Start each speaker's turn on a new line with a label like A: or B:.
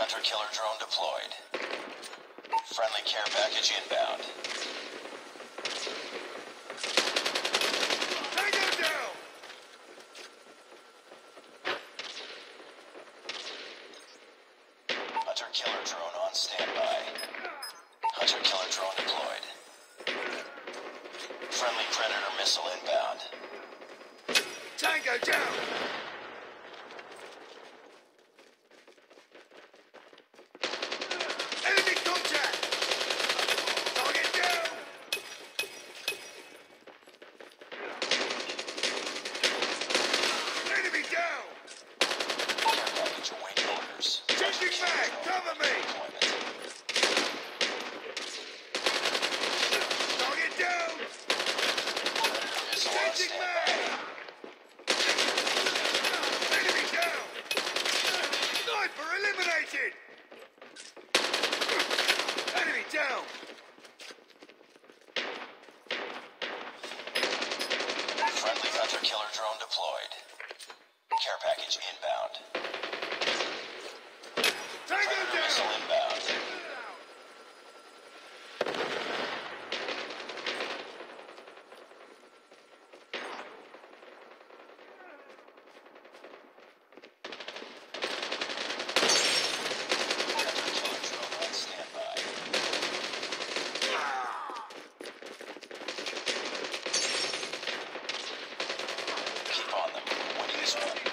A: Hunter-killer drone deployed. Friendly care package inbound.
B: Tango down!
A: Hunter-killer drone on standby. Hunter-killer drone deployed. Friendly Predator missile inbound.
B: Tango down! Enemy contact! Target down! Enemy down!
A: Care package awaiting orders.
B: Changing mag! Cover me!
A: Deployment.
B: Target down!
A: Predator missile on
B: Changing
A: standby.
B: mag! Enemy down! Sniper eliminated! Enemy down!
A: Friendly Hunter-killer drone deployed. Care package inbound.
B: Tango
A: Predator missile
B: down!
A: inbound. Hunter-killer drone on standby. Keep on them. Winning this one.